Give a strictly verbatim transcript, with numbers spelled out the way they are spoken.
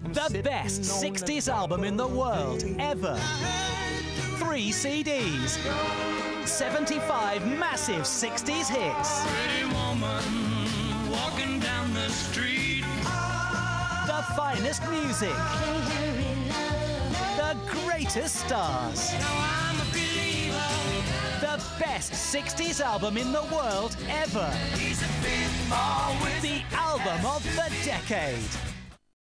The best sixties album in the world ever. Three C Ds. seventy-five massive sixties hits. Pretty woman walking down the street. The finest music. The greatest stars. Now I'm a believer. The best sixties album in the world ever. He's a big ball with The album of the decade.